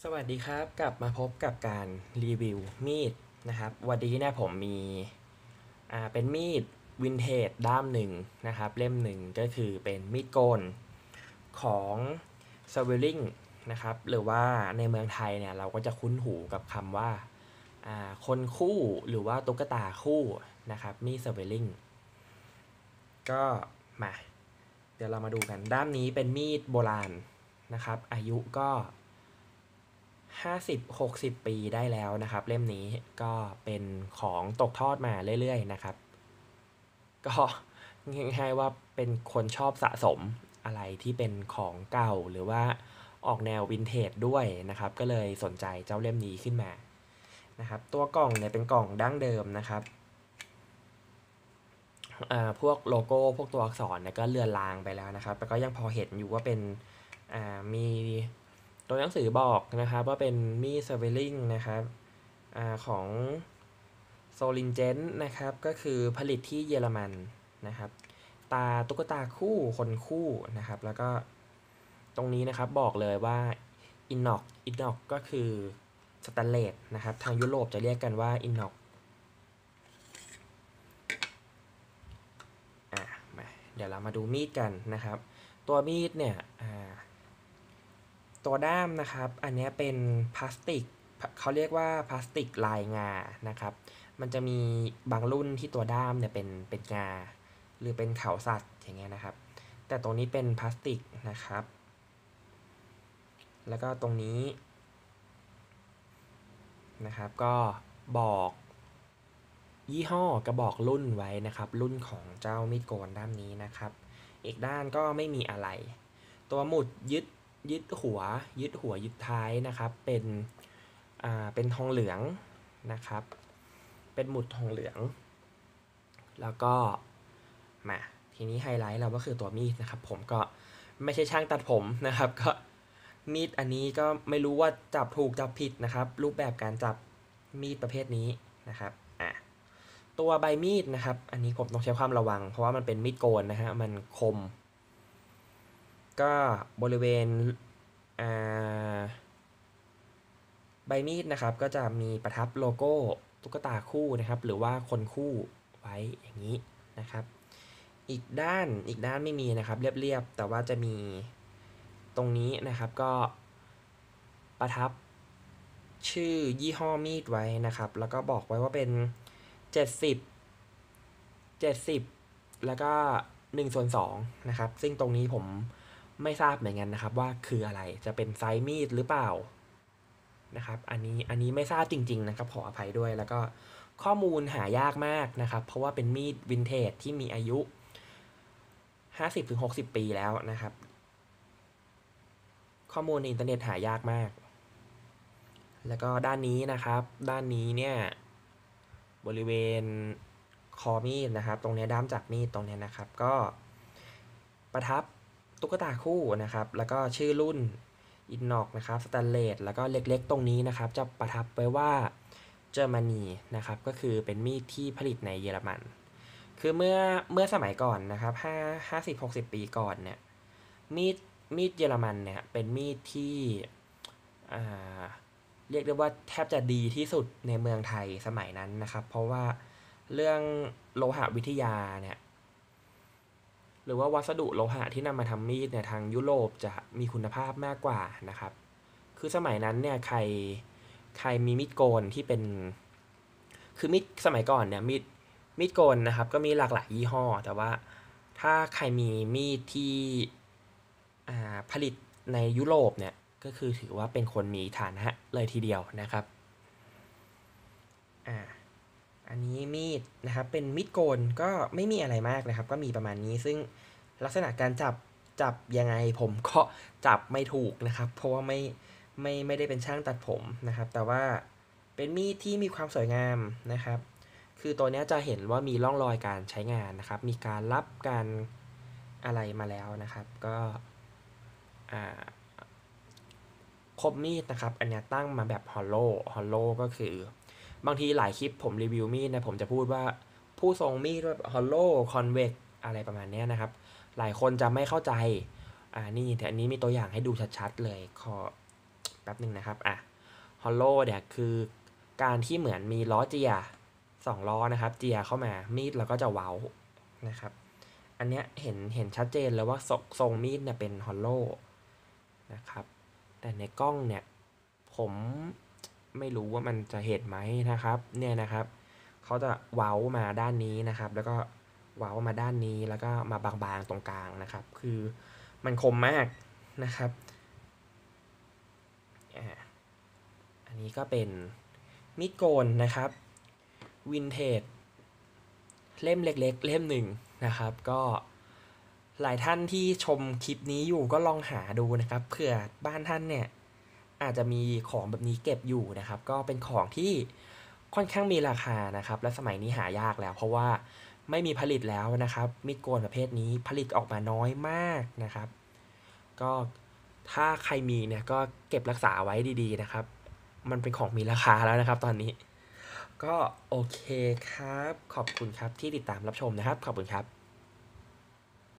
สวัสดีครับกลับมาพบกับการรีวิวมีดนะครับวันนี้เนี่ยผมมีเป็นมีดวินเทจด้ามหนึ่งนะครับเล่มหนึ่งก็คือเป็นมีดโกนของสวิลลิงนะครับหรือว่าในเมืองไทยเนี่ยเราก็จะคุ้นหูกับคำว่าคนคู่หรือว่าตุ๊กตาคู่นะครับมีดสวิลลิงก็มาเดี๋ยวเรามาดูกันด้ามนี้เป็นมีดโบราณนะครับอายุก็50-60 ปีได้แล้วนะครับเล่มนี้ก็เป็นของตกทอดมาเรื่อยๆนะครับก็ง่ายๆว่าเป็นคนชอบสะสมอะไรที่เป็นของเก่าหรือว่าออกแนววินเทจด้วยนะครับก็เลยสนใจเจ้าเล่มนี้ขึ้นมานะครับตัวกล่องเนี่ยเป็นกล่องดั้งเดิมนะครับพวกโลโก้พวกตัวอักษรเนี่ยก็เลือนลางไปแล้วนะครับแต่ก็ยังพอเห็นอยู่ว่าเป็นมีตัวหนังสือบอกนะครับว่าเป็นมีดเซเวลิงนะครับของโซลินเจนนะครับก็คือผลิตที่เยอรมันนะครับตาตุ๊กตาคู่คนคู่นะครับแล้วก็ตรงนี้นะครับบอกเลยว่าอินน็อกก็คือสแตนเลสนะครับทางยุโรปจะเรียกกันว่าอินน็อกมาเดี๋ยวเรามาดูมีดกันนะครับตัวมีดเนี่ยตัวด้ามนะครับอันนี้เป็นพลาสติกเขาเรียกว่าพลาสติกลายงานะครับมันจะมีบางรุ่นที่ตัวด้ามเนี่ยเป็นงาหรือเป็นเขาสัตว์อย่างเงี้ยนะครับแต่ตรงนี้เป็นพลาสติกนะครับแล้วก็ตรงนี้นะครับก็บอกยี่ห้อกระบอกรุ่นไว้นะครับรุ่นของเจ้ามีดโกนด้ามนี้นะครับอีกด้านก็ไม่มีอะไรตัวหมุดยึดหัวยึดท้ายนะครับเป็นทองเหลืองนะครับเป็นหมุดทองเหลืองแล้วก็มาทีนี้ไฮไลท์เราก็คือตัวมีดนะครับผมก็ไม่ใช่ช่างตัดผมนะครับก็มีดอันนี้ก็ไม่รู้ว่าจับถูกจับผิดนะครับรูปแบบการจับมีดประเภทนี้นะครับตัวใบมีดนะครับอันนี้ผมต้องใช้ความระวังเพราะว่ามันเป็นมีดโกนนะฮะมันคมก็บริเวณใบมีดนะครับก็จะมีประทับโลโก้ตุ๊กตาคู่นะครับหรือว่าคนคู่ไว้อย่างนี้นะครับอีกด้านไม่มีนะครับเรียบๆแต่ว่าจะมีตรงนี้นะครับก็ประทับชื่อยี่ห้อมีดไว้นะครับแล้วก็บอกไว้ว่าเป็น70แล้วก็1/2นะครับซึ่งตรงนี้ผมไม่ทราบเหมือนกันนะครับว่าคืออะไรจะเป็นไซส์มีดหรือเปล่านะครับอันนี้ไม่ทราบจริงๆนะครับขออภัยด้วยแล้วก็ข้อมูลหายากมากนะครับเพราะว่าเป็นมีดวินเทจที่มีอายุ50-60 ปีแล้วนะครับข้อมูลในอินเทอร์เน็ตหายากมากแล้วก็ด้านนี้นะครับด้านนี้เนี่ยบริเวณคอมีดนะครับตรงนี้ด้ามจับมีดตรงนี้นะครับก็ประทับตุ๊กตาคู่นะครับแล้วก็ชื่อรุ่นอินน็อกนะครับสแตนเลสแล้วก็เล็กๆตรงนี้นะครับจะประทับไว้ว่าเยอรมนีนะครับก็คือเป็นมีดที่ผลิตในเยอรมันคือเมื่อสมัยก่อนนะครับ50-60 ปีก่อนเนี่ยมีดมีดเยอรมันเนี่ยเป็นมีดที่อ่าเรียกได้ว่าแทบจะดีที่สุดในเมืองไทยสมัยนั้นนะครับเพราะว่าเรื่องโลหะวิทยาเนี่ยหรือว่าวัสดุโลหะที่นำมาทำมีดเนี่ยทางยุโรปจะมีคุณภาพมากกว่านะครับคือสมัยนั้นเนี่ยใครมีมีดโกนที่เป็นคือมีดสมัยก่อนเนี่ยมีดโกนนะครับก็มีหลากหลายยี่ห้อแต่ว่าถ้าใครมีมีดที่ผลิตในยุโรปเนี่ยก็คือถือว่าเป็นคนมีฐานะเลยทีเดียวนะครับอ่าอันนี้มีดนะครับเป็นมีดโกนก็ไม่มีอะไรมากนะครับก็มีประมาณนี้ซึ่งลักษณะการจับยังไงผมก็จับไม่ถูกนะครับเพราะว่าไม่ได้เป็นช่างตัดผมนะครับแต่ว่าเป็นมีดที่มีความสวยงามนะครับคือตัวนี้จะเห็นว่ามีร่องรอยการใช้งานนะครับมีการรับการอะไรมาแล้วนะครับก็อ่า คมมีดนะครับอันนี้ตั้งมาแบบฮอลโลก็คือบางทีหลายคลิปผมรีวิวมีดนะผมจะพูดว่าผู้ทรงมีดว่าฮอลโลคอนเวกอะไรประมาณนี้นะครับหลายคนจะไม่เข้าใจนี่แต่อันนี้มีตัวอย่างให้ดูชัดๆเลยแป๊บหนึ่งนะครับฮอลโลเนี่ยคือการที่เหมือนมีล้อเจีย2ล้อนะครับเจียเข้ามามีดเราก็จะเว้านะครับอันเนี้ยเห็นชัดเจนเลยว่าทรงมีดเนี่ยเป็นฮอลโลนะครับแต่ในกล้องเนี่ยผมไม่รู้ว่ามันจะเห็นไหมนะครับเนี่ยนะครับเขาจะเว้ามาด้านนี้นะครับแล้วก็เว้ามาด้านนี้แล้วก็มาบางๆตรงกลางนะครับคือมันคมมากนะครับอันนี้ก็เป็นมีดโกนนะครับวินเทจเล่มเล็กๆเล่มหนึ่งนะครับก็หลายท่านที่ชมคลิปนี้อยู่ก็ลองหาดูนะครับเผื่อบ้านท่านเนี่ยอาจจะมีของแบบนี้เก็บอยู่นะครับก็เป็นของที่ค่อนข้างมีราคานะครับและสมัยนี้หายากแล้วเพราะว่าไม่มีผลิตแล้วนะครับมีดโกนประเภทนี้ผลิตออกมาน้อยมากนะครับก็ถ้าใครมีเนี่ยก็เก็บรักษาไว้ดีๆนะครับมันเป็นของมีราคาแล้วนะครับตอนนี้ก็โอเคครับขอบคุณครับที่ติดตามรับชมนะครับขอบคุณครับ